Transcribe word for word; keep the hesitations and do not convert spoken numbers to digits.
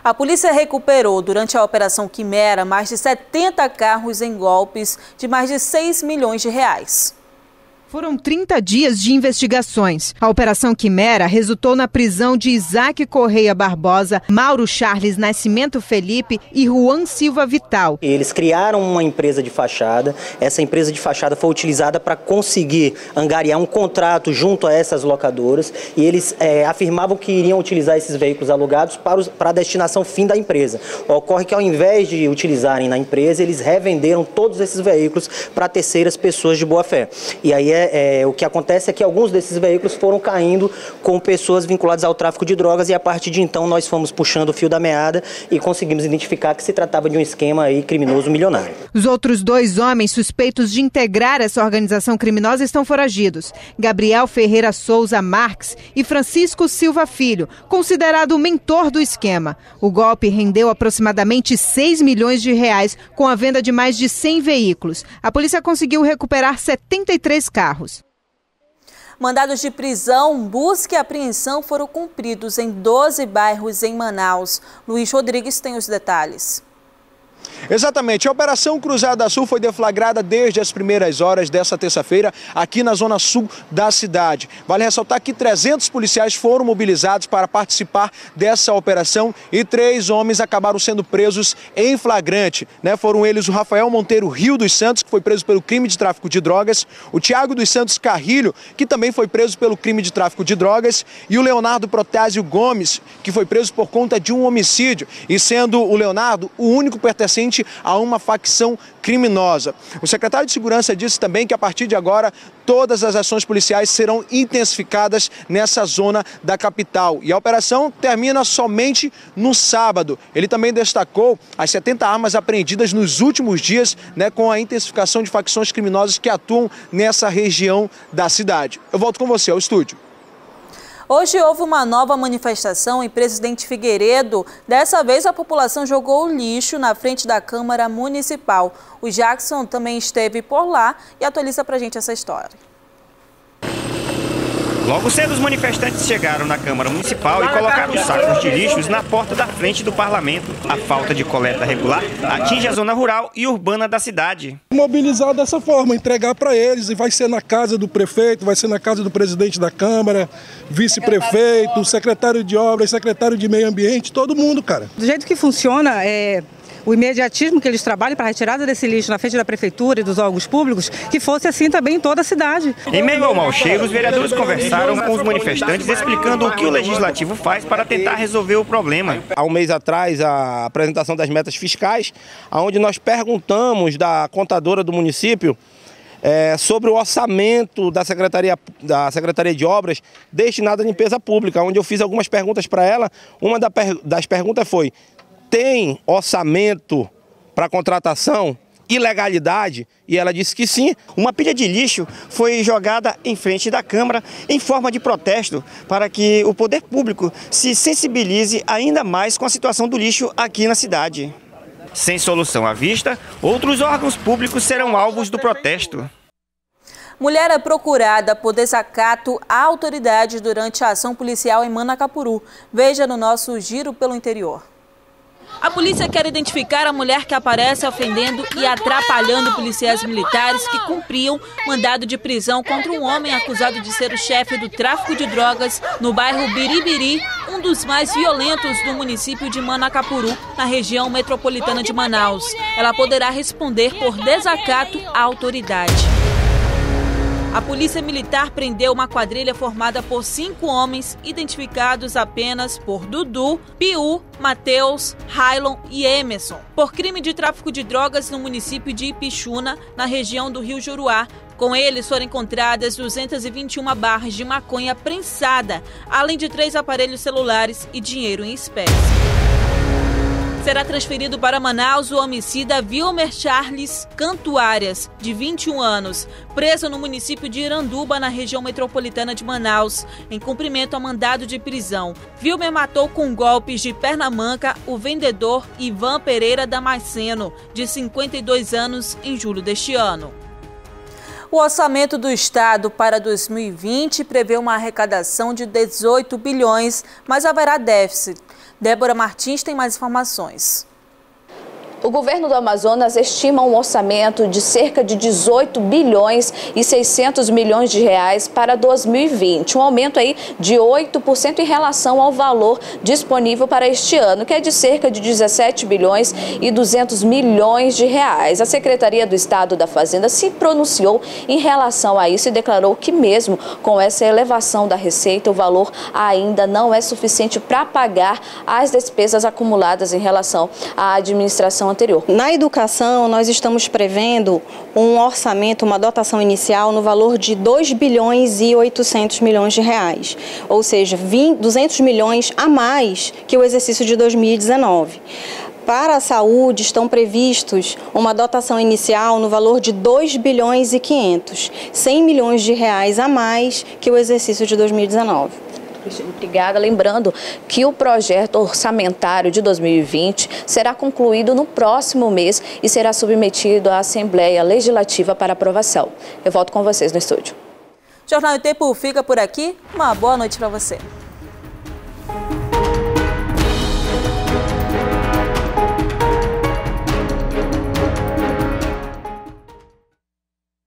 A polícia recuperou, durante a Operação Quimera, mais de setenta carros em golpes de mais de seis milhões de reais. Foram trinta dias de investigações. A Operação Quimera resultou na prisão de Isaac Correia Barbosa, Mauro Charles Nascimento Felipe e Juan Silva Vital. Eles criaram uma empresa de fachada. Essa empresa de fachada foi utilizada para conseguir angariar um contrato junto a essas locadoras e eles é, afirmavam que iriam utilizar esses veículos alugados para, os, para a destinação fim da empresa. Ocorre que ao invés de utilizarem na empresa, eles revenderam todos esses veículos para terceiras pessoas de boa fé. E aí é É, o que acontece é que alguns desses veículos foram caindo com pessoas vinculadas ao tráfico de drogas e a partir de então nós fomos puxando o fio da meada e conseguimos identificar que se tratava de um esquema aí criminoso milionário. Os outros dois homens suspeitos de integrar essa organização criminosa estão foragidos. Gabriel Ferreira Souza Marques e Francisco Silva Filho, considerado o mentor do esquema. O golpe rendeu aproximadamente seis milhões de reais com a venda de mais de cem veículos. A polícia conseguiu recuperar setenta e três carros. Mandados de prisão, busca e apreensão foram cumpridos em doze bairros em Manaus. Luiz Rodrigues tem os detalhes. Exatamente, a Operação Cruzada Sul foi deflagrada desde as primeiras horas dessa terça-feira aqui na zona sul da cidade. Vale ressaltar que trezentos policiais foram mobilizados para participar dessa operação e três homens acabaram sendo presos em flagrante, né? Foram eles o Rafael Monteiro Rio dos Santos, que foi preso pelo crime de tráfico de drogas, o Tiago dos Santos Carrilho, que também foi preso pelo crime de tráfico de drogas, e o Leonardo Protásio Gomes, que foi preso por conta de um homicídio, e sendo o Leonardo o único pertencente a uma facção criminosa. O secretário de Segurança disse também que a partir de agora todas as ações policiais serão intensificadas nessa zona da capital. E a operação termina somente no sábado. Ele também destacou as setenta armas apreendidas nos últimos dias, né, com a intensificação de facções criminosas que atuam nessa região da cidade. Eu volto com você ao estúdio. Hoje houve uma nova manifestação em Presidente Figueiredo. Dessa vez a população jogou o lixo na frente da Câmara Municipal. O Jackson também esteve por lá e atualiza pra gente essa história. Logo cedo, os manifestantes chegaram na Câmara Municipal e colocaram os sacos de lixos na porta da frente do parlamento. A falta de coleta regular atinge a zona rural e urbana da cidade. Mobilizar dessa forma, entregar para eles, e vai ser na casa do prefeito, vai ser na casa do presidente da Câmara, vice-prefeito, secretário de obras, secretário de meio ambiente, todo mundo, cara. Do jeito que funciona, é... o imediatismo que eles trabalham para a retirada desse lixo na frente da prefeitura e dos órgãos públicos, que fosse assim também em toda a cidade. Em meio ao mau cheiro, os vereadores conversaram com os manifestantes explicando o que o legislativo faz para tentar resolver o problema. Há um mês atrás, a apresentação das metas fiscais, onde nós perguntamos da contadora do município É, sobre o orçamento da Secretaria, da Secretaria de Obras destinado à limpeza pública, onde eu fiz algumas perguntas para ela. Uma das perguntas foi: tem orçamento para contratação e legalidade? E ela disse que sim. Uma pilha de lixo foi jogada em frente da Câmara em forma de protesto para que o poder público se sensibilize ainda mais com a situação do lixo aqui na cidade. Sem solução à vista, outros órgãos públicos serão alvos do protesto. Mulher é procurada por desacato à autoridade durante a ação policial em Manacapuru. Veja no nosso giro pelo interior. A polícia quer identificar a mulher que aparece ofendendo e atrapalhando policiais militares que cumpriam mandado de prisão contra um homem acusado de ser o chefe do tráfico de drogas no bairro Biribiri, um dos mais violentos do município de Manacapuru, na região metropolitana de Manaus. Ela poderá responder por desacato à autoridade. A Polícia Militar prendeu uma quadrilha formada por cinco homens identificados apenas por Dudu, Piu, Matheus, Railon e Emerson, por crime de tráfico de drogas no município de Ipixuna, na região do Rio Juruá. Com eles foram encontradas duzentas e vinte e uma barras de maconha prensada, além de três aparelhos celulares e dinheiro em espécie. Será transferido para Manaus o homicida Vilmer Charles Cantuárias, de vinte e um anos, preso no município de Iranduba, na região metropolitana de Manaus, em cumprimento a mandado de prisão. Vilmer matou com golpes de perna manca o vendedor Ivan Pereira Damasceno, de cinquenta e dois anos, em julho deste ano. O orçamento do Estado para dois mil e vinte prevê uma arrecadação de dezoito bilhões, mas haverá déficit. Débora Martins tem mais informações. O governo do Amazonas estima um orçamento de cerca de dezoito bilhões e seiscentos milhões de reais para dois mil e vinte, um aumento aí de oito por cento em relação ao valor disponível para este ano, que é de cerca de dezessete bilhões e duzentos milhões de reais. A Secretaria do Estado da Fazenda se pronunciou em relação a isso e declarou que mesmo com essa elevação da receita, o valor ainda não é suficiente para pagar as despesas acumuladas em relação à administração anterior. Na educação, nós estamos prevendo um orçamento, uma dotação inicial no valor de dois bilhões e oitocentos milhões de reais, ou seja, duzentos milhões a mais que o exercício de dois mil e dezenove. Para a saúde, estão previstos uma dotação inicial no valor de dois bilhões e quinhentos, cem milhões de reais a mais que o exercício de dois mil e dezenove. Obrigada. Lembrando que o projeto orçamentário de dois mil e vinte será concluído no próximo mês e será submetido à Assembleia Legislativa para aprovação. Eu volto com vocês no estúdio. Jornal em Tempo fica por aqui. Uma boa noite para você.